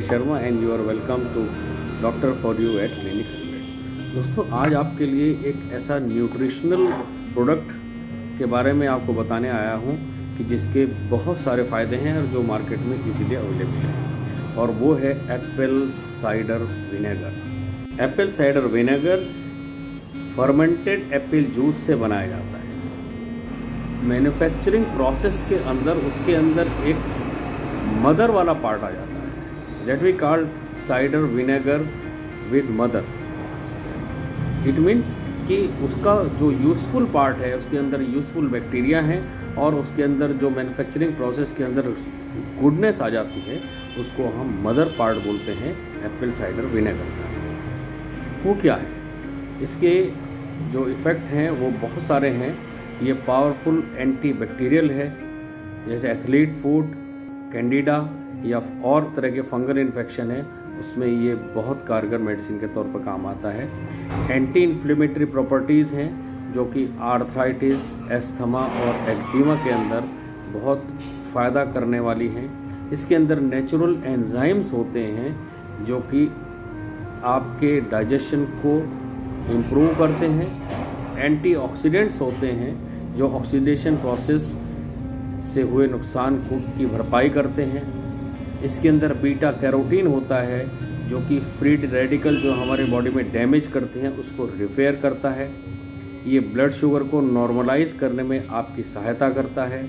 Sharma and you are welcome to doctor for you at clinic 100। दोस्तों, आज आपके लिए एक ऐसा न्यूट्रिशनल प्रोडक्ट के बारे में आपको बताने आया हूँ कि जिसके बहुत सारे फ़ायदे हैं और जो मार्केट में इजीली अवेलेबल है, और वो है apple cider vinegar. Apple cider vinegar fermented apple juice से बनाया जाता है। मैन्युफैक्चरिंग प्रोसेस के अंदर उसके अंदर एक मदर वाला पार्ट आ जाता है, that we called cider vinegar with mother. It means कि उसका जो यूज़फुल पार्ट है उसके अंदर यूज़फुल बैक्टीरिया हैं और उसके अंदर जो मैन्युफैक्चरिंग प्रोसेस के अंदर गुडनेस आ जाती है उसको हम मदर पार्ट बोलते हैं एप्पल साइडर विनेगर का। वो क्या है, इसके जो इफ़ेक्ट हैं वो बहुत सारे हैं। ये पावरफुल एंटी बैक्टीरियल है, जैसे एथलीट फूड, कैंडिडा या और तरह के फंगल इन्फेक्शन है उसमें ये बहुत कारगर मेडिसिन के तौर पर काम आता है। एंटी इन्फ्लेमेटरी प्रॉपर्टीज़ हैं जो कि आर्थराइटिस, एस्थमा और एक्जिमा के अंदर बहुत फ़ायदा करने वाली हैं। इसके अंदर नेचुरल एंजाइम्स होते हैं जो कि आपके डाइजेशन को इम्प्रूव करते हैं। एंटीऑक्सीडेंट्स होते हैं जो ऑक्सीडेशन प्रोसेस से हुए नुकसान की भरपाई करते हैं। इसके अंदर बीटा कैरोटीन होता है जो कि फ्री रेडिकल जो हमारे बॉडी में डैमेज करते हैं उसको रिपेयर करता है। ये ब्लड शुगर को नॉर्मलाइज करने में आपकी सहायता करता है।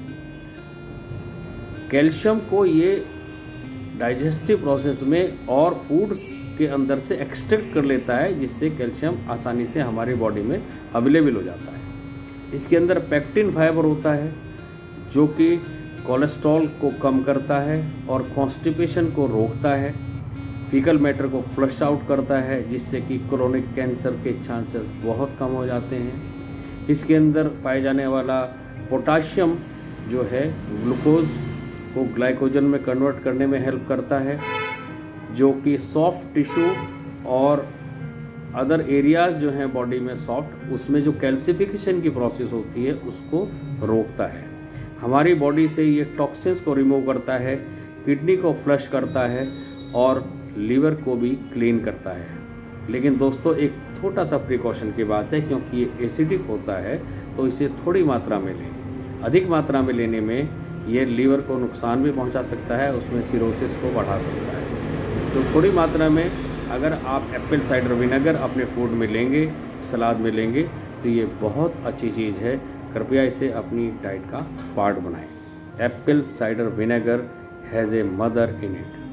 कैल्शियम को ये डाइजेस्टिव प्रोसेस में और फूड्स के अंदर से एक्सट्रैक्ट कर लेता है, जिससे कैल्शियम आसानी से हमारी बॉडी में अवेलेबल हो जाता है। इसके अंदर पेक्टिन फाइबर होता है जो कि कोलेस्ट्रॉल को कम करता है और कॉन्स्टिपेशन को रोकता है। फीकल मैटर को फ्लश आउट करता है, जिससे कि क्रोनिक कैंसर के चांसेस बहुत कम हो जाते हैं। इसके अंदर पाए जाने वाला पोटाशियम जो है ग्लूकोज को ग्लाइकोजन में कन्वर्ट करने में हेल्प करता है, जो कि सॉफ्ट टिश्यू और अदर एरियाज़ जो हैं बॉडी में सॉफ्ट, उसमें जो कैल्सिफिकेशन की प्रोसेस होती है उसको रोकता है। हमारी बॉडी से ये टॉक्सिन्स को रिमूव करता है, किडनी को फ्लश करता है और लीवर को भी क्लीन करता है। लेकिन दोस्तों, एक छोटा सा प्रिकॉशन की बात है, क्योंकि ये एसिडिक होता है तो इसे थोड़ी मात्रा में लें। अधिक मात्रा में लेने में ये लीवर को नुकसान भी पहुंचा सकता है, उसमें सिरोसिस को बढ़ा सकता है। तो थोड़ी मात्रा में अगर आप एप्पल साइडर विनेगर अपने फूड में लेंगे, सलाद में लेंगे, तो ये बहुत अच्छी चीज़ है। कृपया इसे अपनी डाइट का पार्ट बनाएं। Apple cider vinegar has a mother in it.